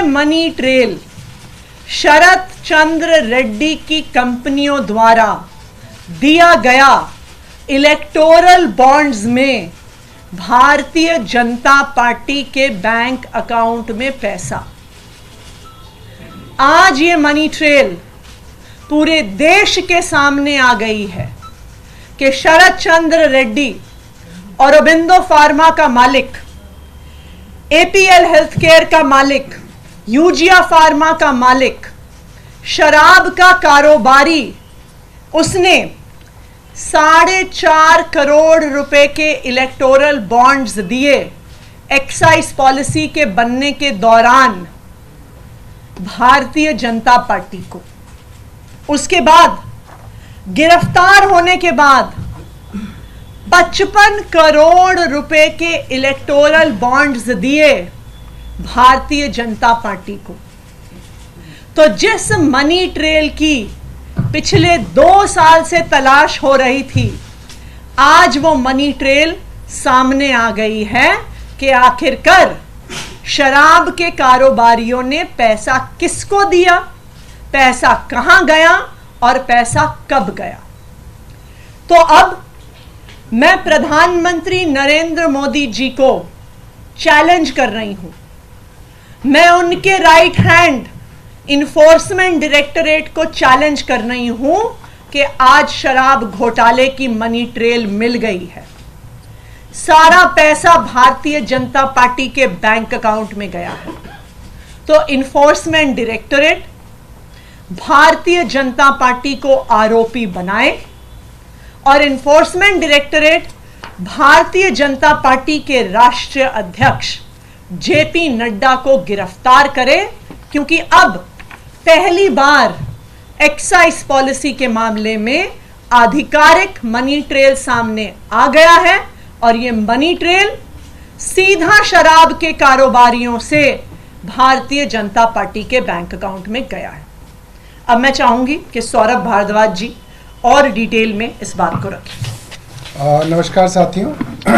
Money trail Sharad Chandra Reddy की कंपनियों द्वारा दिया गया इलेक्टोरल बॉन्ड्स में भारतीय जनता पार्टी के बैंक अकाउंट में पैसा, आज ये मनी ट्रेल पूरे देश के सामने आ गई है कि शरद चंद्र रेड्डी, औरोबिंदो फार्मा का मालिक, एपीएल हेल्थकेयर का मालिक, यूजिया फार्मा का मालिक, शराब का कारोबारी, उसने 4.5 करोड़ रुपए के इलेक्टोरल बॉन्ड्स दिए एक्साइज पॉलिसी के बनने के दौरान भारतीय जनता पार्टी को। उसके बाद गिरफ्तार होने के बाद 55 करोड़ रुपए के इलेक्टोरल बॉन्ड्स दिए भारतीय जनता पार्टी को। तो जिस मनी ट्रेल की पिछले 2 साल से तलाश हो रही थी, आज वो मनी ट्रेल सामने आ गई है कि आखिरकार शराब के कारोबारियों ने पैसा किसको दिया, पैसा कहां गया और पैसा कब गया। तो अब मैं प्रधानमंत्री नरेंद्र मोदी जी को चैलेंज कर रही हूं, मैं उनके राइट हैंड इन्फोर्समेंट डायरेक्टरेट को चैलेंज कर रही हूं कि आज शराब घोटाले की मनी ट्रेल मिल गई है, सारा पैसा भारतीय जनता पार्टी के बैंक अकाउंट में गया है। तो enforcement directorate Bharatiya Janata party को आरोपी बनाए और enforcement directorate Bharatiya Janata party के राष्ट्रीय अध्यक्ष जेपी नड्डा को गिरफ्तार करे, क्योंकि अब पहली बार एक्साइज पॉलिसी के मामले में आधिकारिक मनी ट्रेल सामने आ गया है और यह मनी ट्रेल सीधा शराब के कारोबारियों से भारतीय जनता पार्टी के बैंक अकाउंट में गया है। अब मैं चाहूंगी कि सौरभ भारद्वाज जी और डिटेल में इस बात को रखें। नमस्कार साथियों,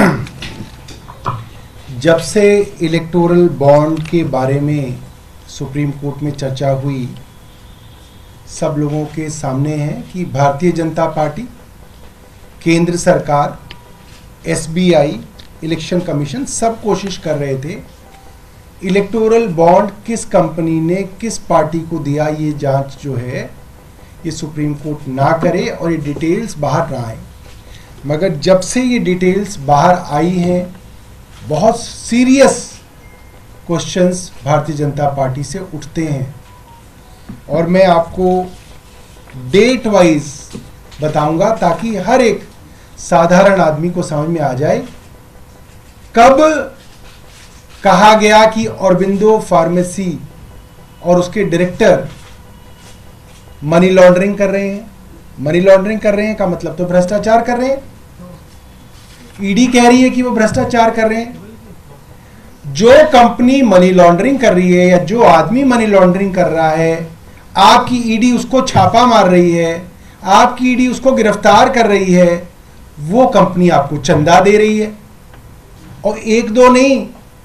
जब से इलेक्टोरल बॉन्ड के बारे में सुप्रीम कोर्ट में चर्चा हुई, सब लोगों के सामने है कि भारतीय जनता पार्टी, केंद्र सरकार, एसबीआई, इलेक्शन कमीशन सब कोशिश कर रहे थे इलेक्टोरल बॉन्ड किस कंपनी ने किस पार्टी को दिया, ये जांच जो है ये सुप्रीम कोर्ट ना करे और ये डिटेल्स बाहर ना आए। मगर जब से ये डिटेल्स बाहर आई हैं, बहुत serious questions Bharatiya Janata party से उठते हैं और मैं आपको डेट वाइज बताऊंगा ताकि हर एक साधारण आदमी को समझ में आ जाए कब कहा गया कि औरोबिंदो फार्मेसी और उसके डायरेक्टर मनी लॉन्ड्रिंग कर रहे हैं। मनी लॉन्ड्रिंग कर रहे हैं का मतलब तो भ्रष्टाचार कर रहे हैं। ईडी कह रही है कि वो भ्रष्टाचार कर रहे हैं। जो कंपनी मनी लॉन्ड्रिंग कर रही है या जो आदमी मनी लॉन्ड्रिंग कर रहा है, आपकी ईडी उसको छापा मार रही है, आपकी ईडी उसको गिरफ्तार कर रही है, वो कंपनी आपको चंदा दे रही है। और 1-2 नहीं,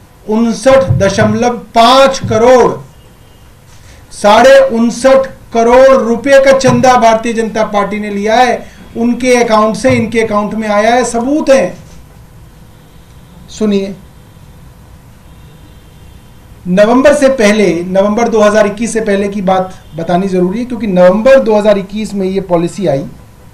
59.5 करोड़, 59.5 करोड़ रुपए का चंदा भारतीय जनता पार्टी ने लिया है। उनके अकाउंट से इनके अकाउंट में आया है, सबूत है। सुनिए, नवंबर से पहले, नवंबर 2021 से पहले की बात बतानी जरूरी है क्योंकि नवंबर 2021 में ये पॉलिसी आई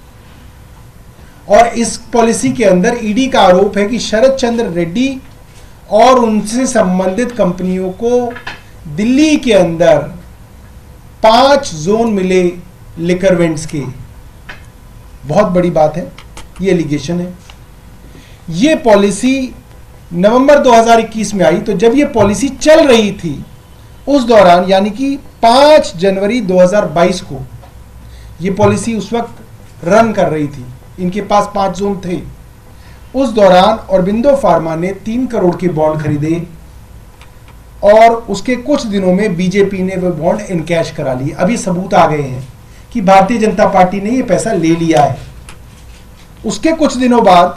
और इस पॉलिसी के अंदर ईडी का आरोप है कि शरद चंद्र रेड्डी और उनसे संबंधित कंपनियों को दिल्ली के अंदर 5 जोन मिले लिकर वेंट्स के। बहुत बड़ी बात है, ये एलिगेशन है। ये पॉलिसी नवंबर 2021 में आई। तो जब ये पॉलिसी चल रही थी उस दौरान, यानी कि 5 जनवरी 2022 को ये पॉलिसी उस वक्त रन कर रही थी, इनके पास 5 जोन थे। उस दौरान औरोबिंदो फार्मा ने 3 करोड़ के बॉन्ड खरीदे और उसके कुछ दिनों में बीजेपी ने वो बॉन्ड इनकैश करा लिए। अभी सबूत आ गए हैं कि भारतीय जनता पार्टी ने ये पैसा ले लिया है। उसके कुछ दिनों बाद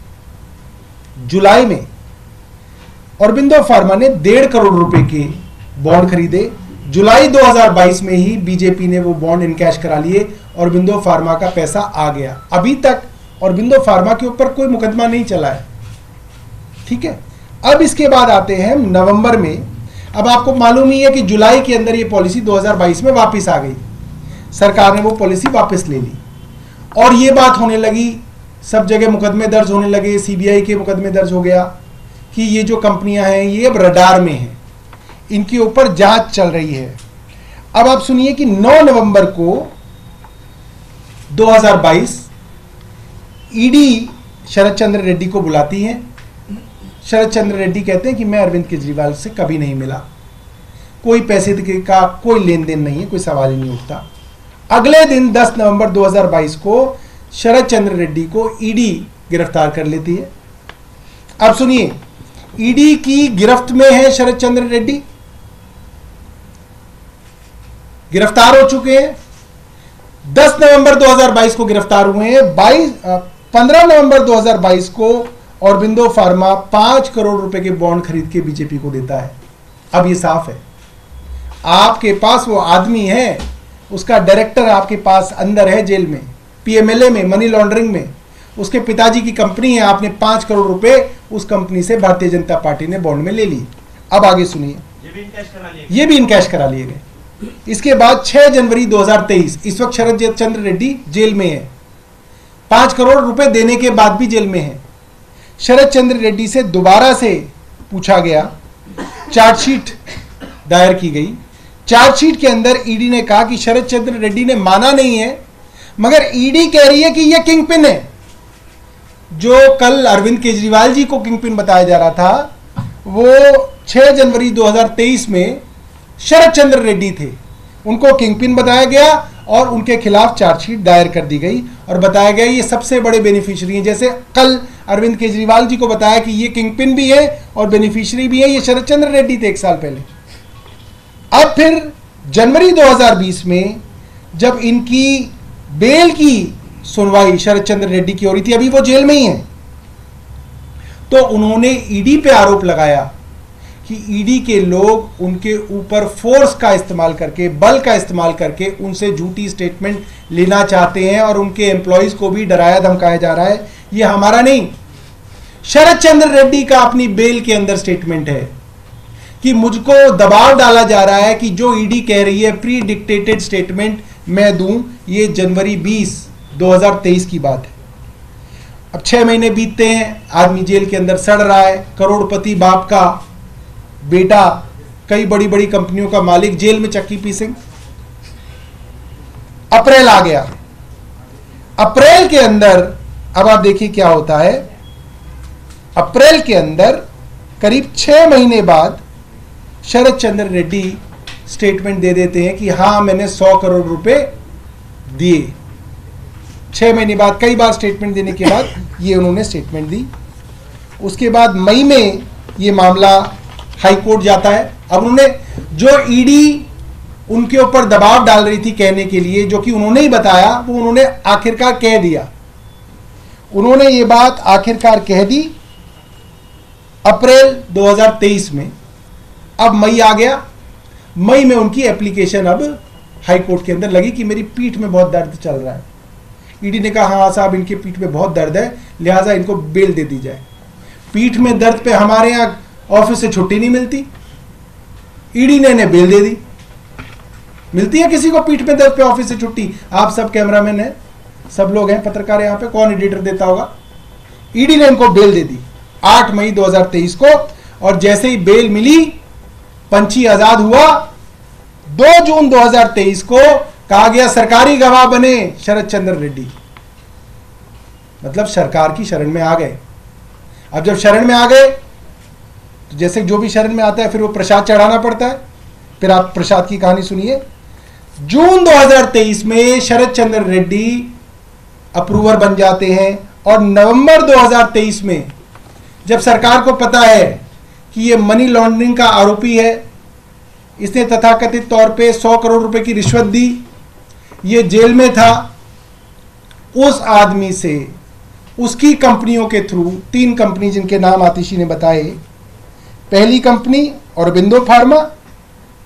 जुलाई में औरोबिंदो फार्मा ने 1.5 करोड़ रुपए के बॉन्ड खरीदे। जुलाई 2022 में ही बीजेपी ने वो बॉन्ड इनकैश करा लिए, औरबिंदो फार्मा का पैसा आ गया। अभी तक औरबिंदो फार्मा के ऊपर कोई मुकदमा नहीं चला है, ठीक है। अब इसके बाद आते हैं नवंबर में। अब आपको मालूम ही है कि जुलाई के अंदर ये पॉलिसी 2022 में वापस आ गई, सरकार ने वो पॉलिसी वापस ले ली और ये बात होने लगी, सब जगह मुकदमे दर्ज होने लगे, सीबीआई के मुकदमे दर्ज हो गया कि ये जो कंपनियां हैं ये अब रडार में हैं, इनके ऊपर जांच चल रही है। अब आप सुनिए कि 9 नवंबर को 2022 ईडी शरद चंद्र रेड्डी को बुलाती है। शरद चंद्र रेड्डी कहते हैं कि मैं अरविंद केजरीवाल से कभी नहीं मिला, कोई पैसे का कोई लेन देन नहीं है, कोई सवाल ही नहीं उठता। अगले दिन 10 नवंबर 2022 को शरद चंद्र रेड्डी को ईडी गिरफ्तार कर लेती है। अब सुनिए, ईडी की गिरफ्त में है शरद चंद्र रेड्डी, गिरफ्तार हो चुके हैं। 10 नवंबर 2022 को गिरफ्तार हुए हैं। 15 नवंबर 2022 को औरबिंदो फार्मा 5 करोड़ रुपए के बॉन्ड खरीद के बीजेपी को देता है। अब ये साफ है, आपके पास वो आदमी है, उसका डायरेक्टर आपके पास अंदर है जेल में, पीएमएलए में, मनी लॉन्ड्रिंग में, उसके पिताजी की कंपनी है, आपने 5 करोड़ रुपए उस कंपनी से भारतीय जनता पार्टी ने बॉन्ड में ले ली। अब आगे सुनिए, ये भी इनकैश करा लिए गए। इसके बाद 6 जनवरी 2023, इस वक्त शरद चंद्र रेड्डी जेल में है, 5 करोड़ रुपए देने के बाद भी जेल में है। शरद चंद्र रेड्डी से दोबारा से पूछा गया, चार्जशीट दायर की गई। चार्जशीट के अंदर ईडी ने कहा कि शरद चंद्र रेड्डी ने माना नहीं है, मगर ईडी कह रही है कि यह किंगपिन है। जो कल अरविंद केजरीवाल जी को किंगपिन बताया जा रहा था, वो 6 जनवरी 2023 में शरद चंद्र रेड्डी थे, उनको किंगपिन बताया गया और उनके खिलाफ चार्जशीट दायर कर दी गई और बताया गया ये सबसे बड़े बेनिफिशियरी हैं। जैसे कल अरविंद केजरीवाल जी को बताया कि ये किंगपिन भी है और बेनिफिशियरी भी है, ये शरद चंद्र रेड्डी थे 1 साल पहले। अब फिर जनवरी 2020 में जब इनकी बेल की सुनवाई शरद चंद्र रेड्डी की हो रही थी, अभी वो जेल में ही हैं, तो उन्होंने ईडी पे आरोप लगाया कि ईडी के लोग उनके ऊपर फोर्स का इस्तेमाल करके, बल का इस्तेमाल करके उनसे झूठी स्टेटमेंट लेना चाहते हैं और उनके एम्प्लॉइज को भी डराया धमकाया जा रहा है। ये हमारा नहीं, शरद चंद्र रेड्डी का अपनी बेल के अंदर स्टेटमेंट है कि मुझको दबाव डाला जा रहा है कि जो ईडी कह रही है प्री डिक्टेटेड स्टेटमेंट मैं दूं। ये जनवरी 20, 2023 की बात है। अब 6 महीने बीतते हैं, आदमी जेल के अंदर सड़ रहा है, करोड़पति बाप का बेटा, कई बड़ी बड़ी कंपनियों का मालिक जेल में चक्की पीसेंगे। अप्रैल आ गया, अप्रैल के अंदर अब आप देखिए क्या होता है। अप्रैल के अंदर करीब 6 महीने बाद शरद चंद्र रेड्डी स्टेटमेंट दे देते हैं कि हां मैंने 100 करोड़ रुपए दिए। 6 महीने बाद, कई बार स्टेटमेंट देने के बाद ये उन्होंने स्टेटमेंट दी। उसके बाद मई में ये मामला हाई कोर्ट जाता है। अब उन्होंने जो ईडी उनके ऊपर दबाव डाल रही थी कहने के लिए, जो कि उन्होंने ही बताया, वो उन्होंने आखिरकार कह दिया। उन्होंने ये बात आखिरकार कह दी अप्रैल 2023 में। अब मई आ गया, मई में उनकी एप्लीकेशन अब हाई कोर्ट के अंदर लगी कि मेरी पीठ में बहुत दर्द चल रहा है। ईडी ने कहा हाँ साहब इनके पीठ में बहुत दर्द है, लिहाजा इनको बेल दे दी जाए। पीठ में दर्द पे हमारे यहाँ ऑफिस से छुट्टी नहीं मिलती, ईडी ने इन्हें बेल दे दी। मिलती है किसी को पीठ में दर्द पे ऑफिस से छुट्टी? आप सब कैमरामैन हैं, सब लोग हैं, पत्रकार यहाँ पे, कौन एडिटर देता होगा? ईडी ने इनको बेल दे दी 8 मई 2023 को। और जैसे ही बेल मिली, पंछी आजाद हुआ। 2 जून 2023 को कहा गया सरकारी गवाह बने शरद चंद्र रेड्डी, मतलब सरकार की शरण में आ गए। अब जब शरण में आ गए तो जैसे जो भी शरण में आता है फिर वो प्रसाद चढ़ाना पड़ता है। फिर आप प्रसाद की कहानी सुनिए। जून 2023 में शरद चंद्र रेड्डी अप्रूवर बन जाते हैं और नवंबर 2023 में जब सरकार को पता है कि ये मनी लॉन्ड्रिंग का आरोपी है, इसने तथाकथित तौर पे 100 करोड़ रुपए की रिश्वत दी, ये जेल में था, उस आदमी से उसकी कंपनियों के थ्रू 3 कंपनी जिनके नाम आतिशी ने बताए, पहली company Aurobindo pharma,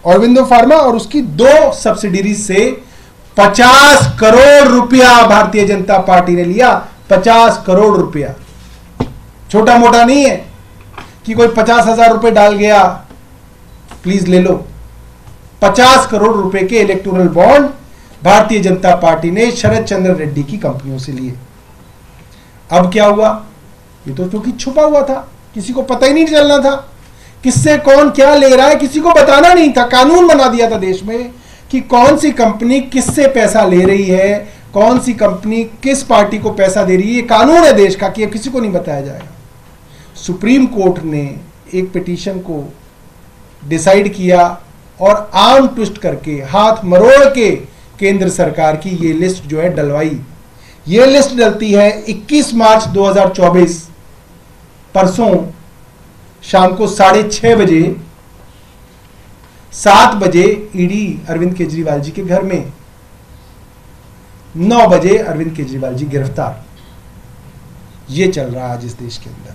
Aurobindo pharma और उसकी 2 सब्सिडरी से 50 करोड़ रुपया भारतीय जनता पार्टी ने लिया। 50 करोड़ रुपया छोटा मोटा नहीं है कि कोई 50,000 रुपए डाल गया, प्लीज ले लो। 50 करोड़ रुपए के electoral bond Bharatiya Janata party ने शरद चंद्र रेड्डी की कंपनियों से लिए। अब क्या हुआ? ये तो क्योंकि छुपा हुआ था, किसी को पता ही नहीं चलना था किससे कौन क्या ले रहा है, किसी को बताना नहीं था। कानून बना दिया था देश में कि कौन सी कंपनी किससे पैसा ले रही है, कौन सी कंपनी किस पार्टी को पैसा दे रही है। ये कानून है देश का कि किसी को नहीं बताया जाएगा। सुप्रीम कोर्ट ने एक पिटीशन को डिसाइड किया और आर्म ट्विस्ट करके, हाथ मरोड़ के केंद्र सरकार की ये लिस्ट जो है डलवाई। ये लिस्ट डलती है 21 मार्च 2024 परसों शाम को 6:30 बजे, 7 बजे ईडी अरविंद केजरीवाल जी के घर में, 9 बजे अरविंद केजरीवाल जी गिरफ्तार। ये चल रहा है आज इस देश के अंदर।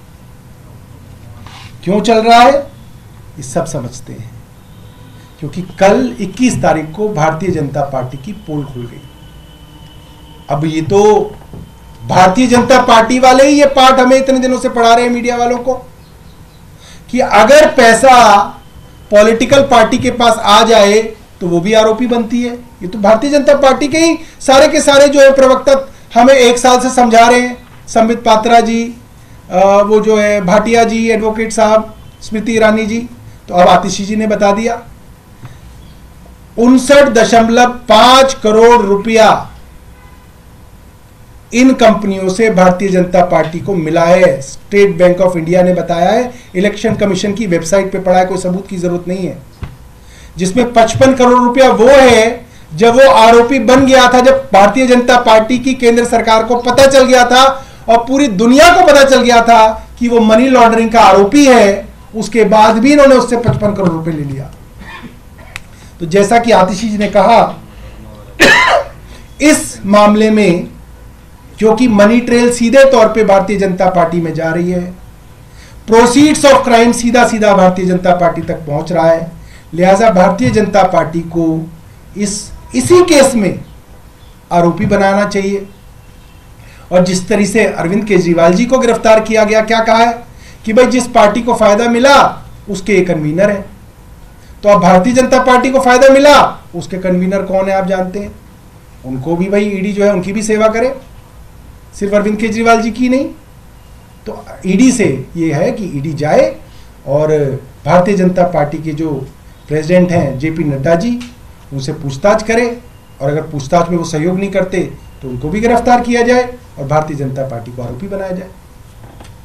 क्यों चल रहा है ये सब समझते हैं, क्योंकि कल 21 तारीख को भारतीय जनता पार्टी की पोल खुल गई। अब ये तो भारतीय जनता पार्टी वाले ही ये पार्ट हमें इतने दिनों से पढ़ा रहे हैं मीडिया वालों को कि अगर पैसा पॉलिटिकल पार्टी के पास आ जाए तो वो भी आरोपी बनती है। ये तो भारतीय जनता पार्टी के ही सारे के सारे जो है प्रवक्ता हमें 1 साल से समझा रहे हैं। संबित पात्रा जी, वो जो है भाटिया जी, एडवोकेट साहब, स्मृति ईरानी जी, तो अब आतिशी जी ने बता दिया। 59.5 करोड़ रुपया इन कंपनियों से भारतीय जनता पार्टी को मिला है। स्टेट बैंक ऑफ इंडिया ने बताया है, इलेक्शन कमीशन की वेबसाइट पे पढ़ा है, कोई सबूत की जरूरत नहीं है। जिसमें 55 करोड़ रुपया वो है जब वो आरोपी बन गया था, जब भारतीय जनता पार्टी की केंद्र सरकार को पता चल गया था और पूरी दुनिया को पता चल गया था कि वो मनी लॉन्ड्रिंग का आरोपी है। उसके बाद भी इन्होंने उससे 55 करोड़ रुपए ले लिया। तो जैसा कि आतिशी जी ने कहा, इस मामले में क्योंकि मनी ट्रेल सीधे तौर पे भारतीय जनता पार्टी में जा रही है, प्रोसीड्स ऑफ क्राइम सीधा सीधा भारतीय जनता पार्टी तक पहुंच रहा है, लिहाजा भारतीय जनता पार्टी को इसी केस में आरोपी बनाना चाहिए। और जिस तरह से अरविंद केजरीवाल जी को गिरफ्तार किया गया, क्या कहा है कि भाई जिस पार्टी को फायदा मिला उसके एक कन्वीनर है। तो अब भारतीय जनता पार्टी को फायदा मिला, उसके कन्वीनर कौन है आप जानते हैं। उनको भी भाई ईडी जो है उनकी भी सेवा करे, सिर्फ अरविंद केजरीवाल जी की नहीं। तो ईडी से ये है कि ईडी जाए और भारतीय जनता पार्टी के जो प्रेसिडेंट हैं जेपी नड्डा जी, उनसे पूछताछ करे, और अगर पूछताछ में वो सहयोग नहीं करते तो उनको भी गिरफ्तार किया जाए और भारतीय जनता पार्टी को आरोपी बनाया जाए।